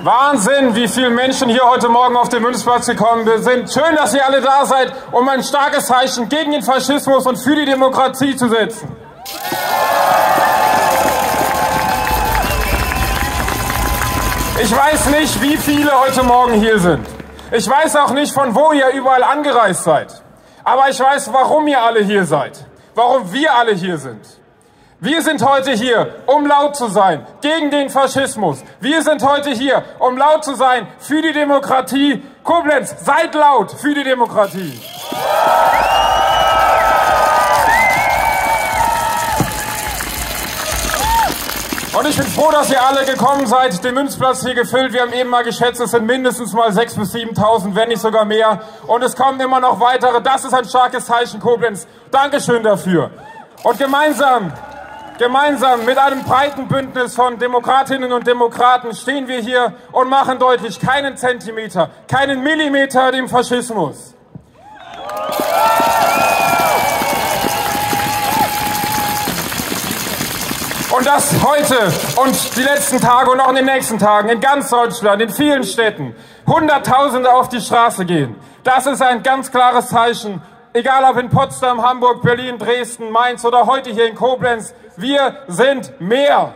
Wahnsinn, wie viele Menschen hier heute Morgen auf den Münzplatz gekommen sind. Schön, dass ihr alle da seid, um ein starkes Zeichen gegen den Faschismus und für die Demokratie zu setzen. Ich weiß nicht, wie viele heute Morgen hier sind. Ich weiß auch nicht, von wo ihr überall angereist seid. Aber ich weiß, warum ihr alle hier seid. Warum wir alle hier sind. Wir sind heute hier, um laut zu sein gegen den Faschismus. Wir sind heute hier, um laut zu sein für die Demokratie. Koblenz, seid laut für die Demokratie. Und ich bin froh, dass ihr alle gekommen seid, den Münzplatz hier gefüllt. Wir haben eben mal geschätzt, es sind mindestens mal 6.000 bis 7.000, wenn nicht sogar mehr. Und es kommen immer noch weitere. Das ist ein starkes Zeichen, Koblenz. Dankeschön dafür. Und gemeinsam mit einem breiten Bündnis von Demokratinnen und Demokraten stehen wir hier und machen deutlich, keinen Zentimeter, keinen Millimeter dem Faschismus. Und das heute und die letzten Tage und auch in den nächsten Tagen in ganz Deutschland, in vielen Städten, Hunderttausende auf die Straße gehen. Das ist ein ganz klares Zeichen, egal ob in Potsdam, Hamburg, Berlin, Dresden, Mainz oder heute hier in Koblenz. Wir sind mehr.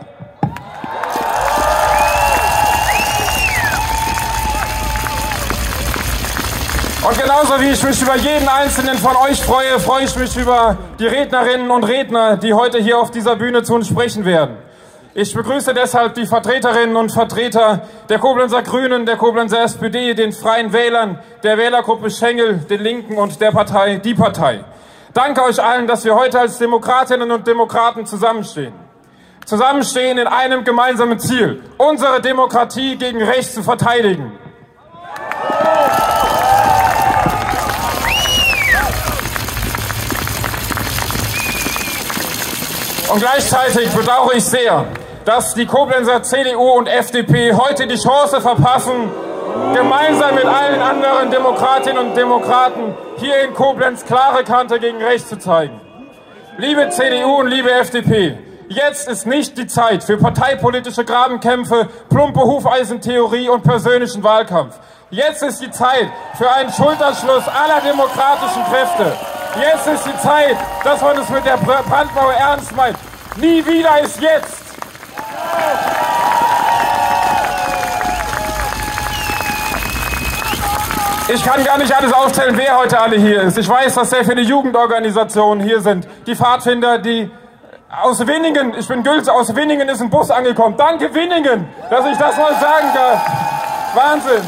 Und genauso wie ich mich über jeden Einzelnen von euch freue, freue ich mich über die Rednerinnen und Redner, die heute hier auf dieser Bühne zu uns sprechen werden. Ich begrüße deshalb die Vertreterinnen und Vertreter der Koblenzer Grünen, der Koblenzer SPD, den Freien Wählern, der Wählergruppe Schengel, den Linken und der Partei Die Partei. Danke euch allen, dass wir heute als Demokratinnen und Demokraten zusammenstehen. Zusammenstehen in einem gemeinsamen Ziel, unsere Demokratie gegen rechts zu verteidigen. Und gleichzeitig bedauere ich sehr, dass die Koblenzer CDU und FDP heute die Chance verpassen, gemeinsam mit allen anderen Demokratinnen und Demokraten hier in Koblenz klare Kante gegen rechts zu zeigen. Liebe CDU und liebe FDP, jetzt ist nicht die Zeit für parteipolitische Grabenkämpfe, plumpe Hufeisentheorie und persönlichen Wahlkampf. Jetzt ist die Zeit für einen Schulterschluss aller demokratischen Kräfte. Jetzt ist die Zeit, dass man es mit der Brandmauer ernst meint. Nie wieder ist jetzt. Ich kann gar nicht alles aufzählen, wer heute alle hier ist. Ich weiß, dass sehr viele Jugendorganisationen hier sind. Die Pfadfinder, die aus Winningen, ich bin Gülse, aus Winningen ist ein Bus angekommen. Danke Winningen, dass ich das mal sagen darf. Wahnsinn.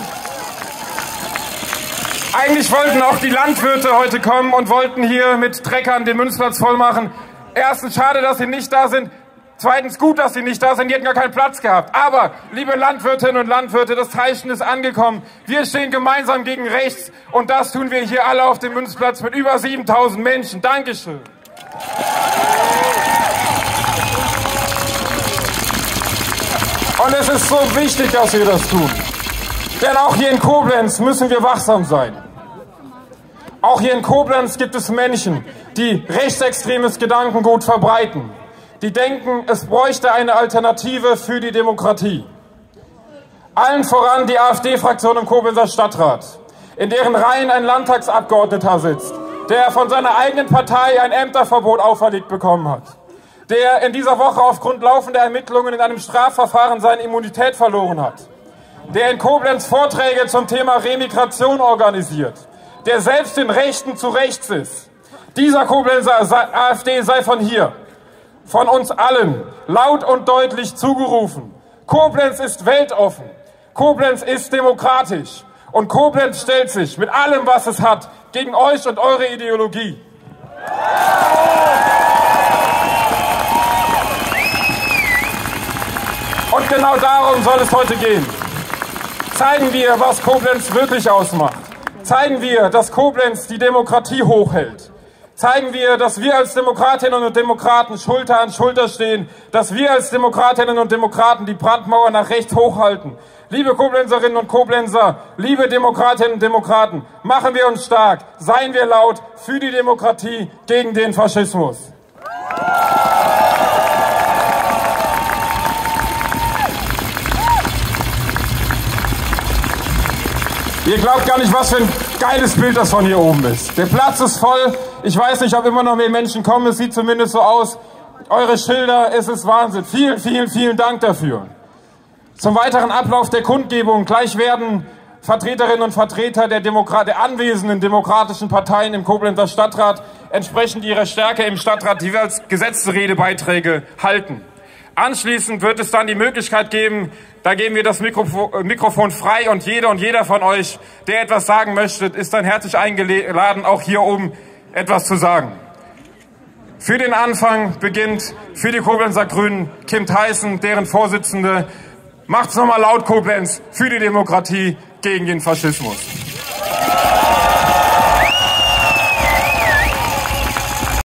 Eigentlich wollten auch die Landwirte heute kommen und wollten hier mit Treckern den Münzplatz voll machen. Erstens schade, dass sie nicht da sind. Zweitens gut, dass sie nicht da sind. Die hätten gar keinen Platz gehabt. Aber, liebe Landwirtinnen und Landwirte, das Zeichen ist angekommen. Wir stehen gemeinsam gegen rechts. Und das tun wir hier alle auf dem Münzplatz mit über 7.000 Menschen. Dankeschön. Und es ist so wichtig, dass wir das tun. Denn auch hier in Koblenz müssen wir wachsam sein. Auch hier in Koblenz gibt es Menschen, die rechtsextremes Gedankengut verbreiten. Die denken, es bräuchte eine Alternative für die Demokratie. Allen voran die AfD-Fraktion im Koblenzer Stadtrat, in deren Reihen ein Landtagsabgeordneter sitzt, der von seiner eigenen Partei ein Ämterverbot auferlegt bekommen hat, der in dieser Woche aufgrund laufender Ermittlungen in einem Strafverfahren seine Immunität verloren hat, der in Koblenz Vorträge zum Thema Remigration organisiert, der selbst den Rechten zu rechts ist. Dieser Koblenzer AfD sei von hier, von uns allen, laut und deutlich zugerufen. Koblenz ist weltoffen, Koblenz ist demokratisch und Koblenz stellt sich mit allem, was es hat, gegen euch und eure Ideologie. Und genau darum soll es heute gehen. Zeigen wir, was Koblenz wirklich ausmacht. Zeigen wir, dass Koblenz die Demokratie hochhält. Zeigen wir, dass wir als Demokratinnen und Demokraten Schulter an Schulter stehen, dass wir als Demokratinnen und Demokraten die Brandmauer nach rechts hochhalten. Liebe Koblenzerinnen und Koblenzer, liebe Demokratinnen und Demokraten, machen wir uns stark, seien wir laut für die Demokratie gegen den Faschismus. Ihr glaubt gar nicht, was für ein geiles Bild das von hier oben ist. Der Platz ist voll. Ich weiß nicht, ob immer noch mehr Menschen kommen. Es sieht zumindest so aus. Eure Schilder, es ist Wahnsinn. Vielen, vielen, vielen Dank dafür. Zum weiteren Ablauf der Kundgebung. Gleich werden Vertreterinnen und Vertreter der anwesenden demokratischen Parteien im Koblenzer Stadtrat entsprechend ihrer Stärke im Stadtrat jeweils Gesetzesredebeiträge halten. Anschließend wird es dann die Möglichkeit geben, da geben wir das Mikrofon frei und jeder von euch, der etwas sagen möchte, ist dann herzlich eingeladen, auch hier oben etwas zu sagen. Für den Anfang beginnt für die Koblenzer Grünen Kim Theissen, deren Vorsitzende. Macht's nochmal laut, Koblenz, für die Demokratie, gegen den Faschismus.